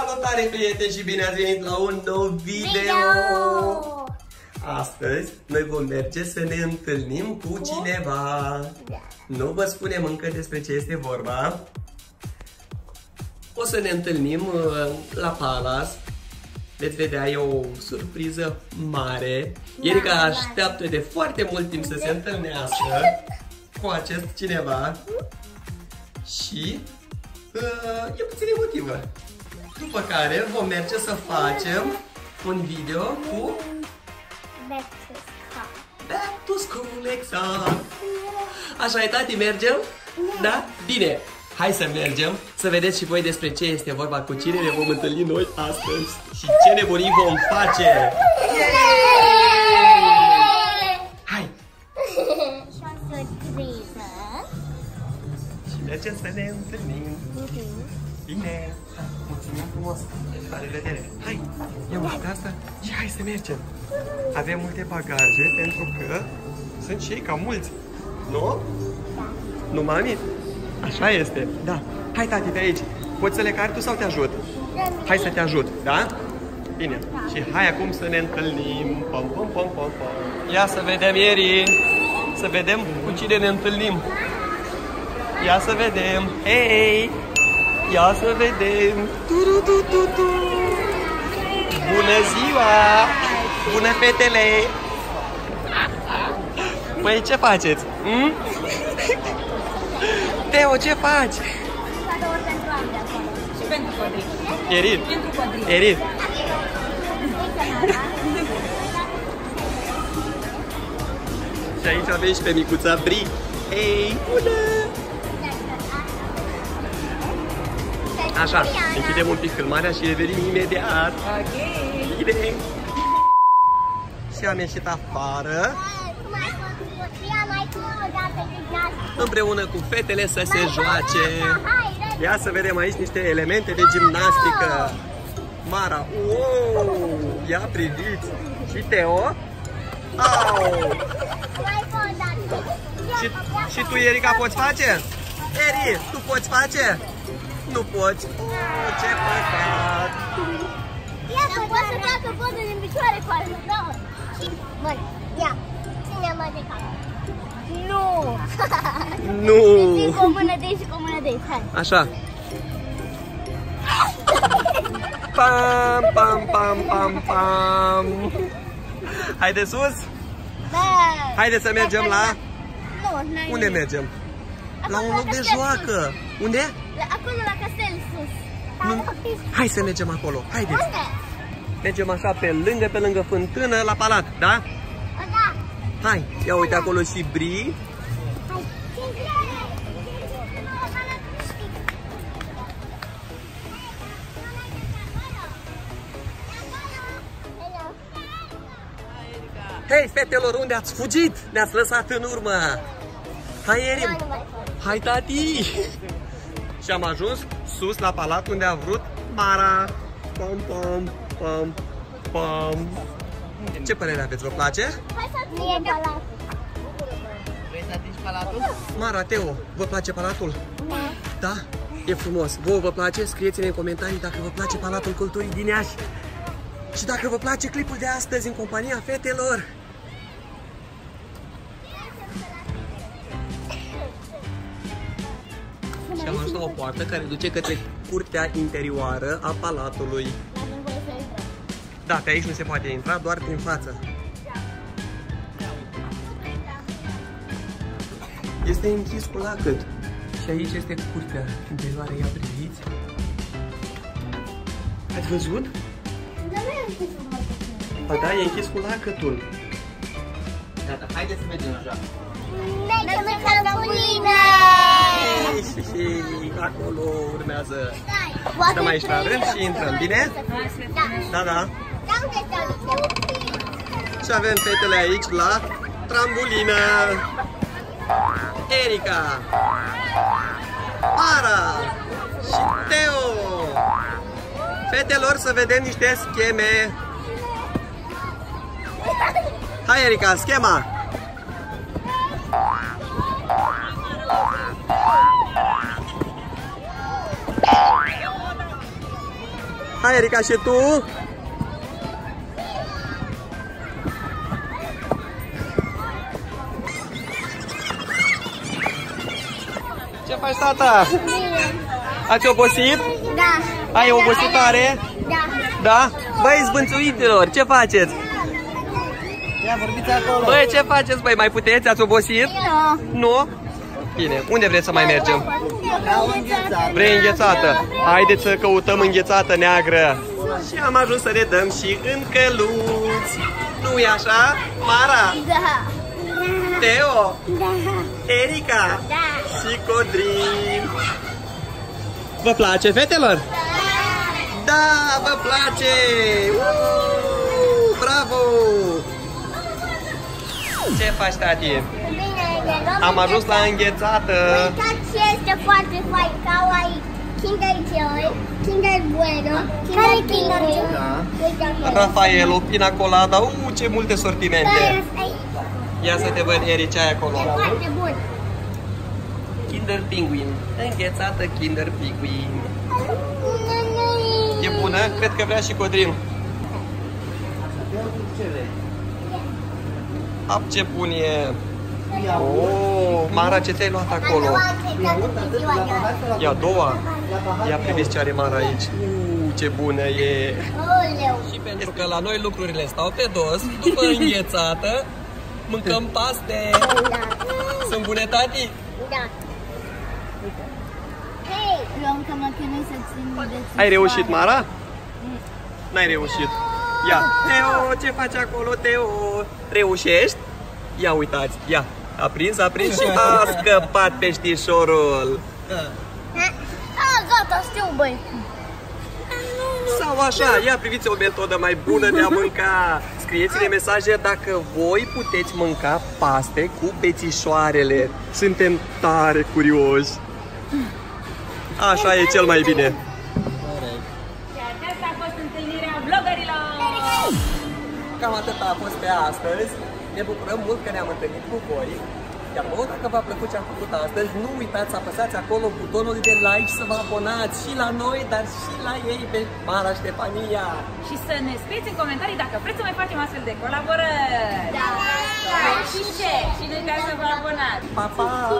Salutare, prieteni, și bine ați venit la un nou video! Astăzi noi vom merge să ne întâlnim cu cineva. Nu vă spunem încă despre ce este vorba. O să ne întâlnim la Palace. Veți vedea, e o surpriză mare. Erica așteaptă de foarte mult timp să se întâlnească cu acest cineva. Și e puțin emotivă. După care vom merge să facem un video cu Back to School, exact. Așa e, tati, mergem? Da? Bine, hai să mergem să vedeți și voi despre ce este vorba, cu cine ne vom întâlni noi astăzi și ce nebunii vom face. Hai! Și o surpriză. Și mergem să ne întâlnim. Bine! Mulțumim frumos! La revedere! Hai! Ia uite asta și hai să mergem! Avem multe bagaje pentru că sunt și ei cam mulți. Nu? Nu, mami? Așa este, da. Hai, tati, de aici. Poți să le cari tu sau te ajut? Hai să te ajut, da? Bine. Și hai acum să ne întâlnim. Pom, pom, pom, pom, pom. Ia să vedem, Eri. Să vedem cu cine ne întâlnim. Ia să vedem. Hei! Ia să vedem. Bună ziua! Bună, fetele! Păi, ce faceți? Teo, ce faci? Și pentru codric. Eri? Pentru codric. Eri? Și aici avem și pe micuța Bri. Hei, bună! Așa, închidem un pic filmarea și revenim imediat. Ok. Bine! Și am ieșit afară împreună cu fetele să se joace. Ia să vedem aici niște elemente de gimnastică. Mara, wow! Ia priviți! Și Teo? Au! Și tu, Erica, poți face? Eri, tu poți face? Nu poți. Ce păcat! Ia poți să facă poză din picioare cu al meu. Bun, ia, ține-mă de cap. Nu! Nu! Zic cu o mână de aici și cu o mână de aici, hai. Așa. Pam, pam, pam, pam, pam. Hai de sus? Da! Haide să mergem la... Nu, Unde mergem? La un loc de joacă. Unde? Acolo la castel sus. Nu. Hai să mergem acolo. Haideți. Unde? Mergem așa pe lângă fântână, la palat, da? Da. Hai, ia uite acolo și Bri. Hei, fetelor, unde ați fugit? Ne-ați lăsat în urmă. Hai, Eri. Hai, tati. Și am ajuns sus la palat unde a vrut Mara. Pam, pam, pam, pam. Ce părere aveți? Vă place? Hai să fie palat. Vrei să atingi palatul? Mara, Teo, vă place palatul? Da. Da? E frumos. Vă place? Scrieți-ne în comentarii dacă vă place Palatul Culturii din Iași. Și dacă vă place clipul de astăzi în compania fetelor. Și am ajuns la o poartă care duce către curtea interioară a palatului. Da, pe aici nu se poate intra, doar prin față. Este închis cu lacăt. Și aici este curtea interioară, ia priviți. Ați văzut? Ba da, e închis cu lacătul. Gata, haideți să mergem așa. Mergem în trambulină! Și acolo urmează. Stăm aici la rând și intrăm, bine? Da, da. Și avem fetele aici la trambulină. Erica, Mara și Teo. Fetelor, să vedem niște scheme. Hai, Erica, schema. Hai, Erica, și tu? Ce faci, tata? Ați obosit? Da. Ai obosit tare? Da. Da? Băi, zbânțuiților, ce faceți? Ia, vorbiți acolo. Băi, ce faceți, băi? Mai puteți? Ați obosit? Nu? Bine, unde vreți să mai mergem? La o înghețată. Vrei înghețată? Haideți să căutăm înghețată neagră. Și am ajuns să ne dăm și în căluți. Nu-i așa, Mara? Da. Teo? Da. Erica? Da. Și Codrin. Vă place, fetelor? Da, vă place! Bravo! Ce faci, tati? Bine, Am ajuns la înghețată. Uitați ce este foarte fain, ca aici. Kinder Joy, Kinder Bueno, Kinder Pingui. Da. Uite acolo. Rafaelo, pina colada, ce multe Da, sortimente. asta e Ia să te văd, Eri, ce ai acolo. foarte bun. Kinder Penguin. Înghețată Kinder Penguin. E bună? Cred că vrea și Codrin. Ap, ce bun e! Oh, Mara, ce ți-ai luat acolo? E a doua? Ia priviți ce are Mara aici. Ce bună e! Și pentru că la noi lucrurile stau pe dos, după înghețată, mâncăm paste. Sunt bune, tati? Da. Hei! Eu am cam la tine să țin de Ai reușit, Mara? N-ai reușit. Ia, Teo, ce faci acolo, Teo? Reușești? Ia uitați, ia. A prins și a scăpat peștișorul. Gata, știu, băi. Sau așa, ia priviți o metodă mai bună de a mânca. Scrieți-ne mesaje dacă voi puteți mânca paste cu bețișoarele. Suntem tare curioși. Așa e cel mai bine. Și aceasta a fost întâlnirea vlogărilor! Cam atât a fost pe astăzi. Ne bucurăm mult că ne-am întâlnit cu voi. Iar nouă, dacă v-a plăcut ce am făcut astăzi, nu uitați să apăsați acolo butonul de like, să vă abonați și la noi, dar și la ei, pe Mara Ștefania. Și să ne scrieți în comentarii dacă vreți să mai facem astfel de colaborări! Da. Și ce? Și nu uitați să vă abonați! Pa, pa!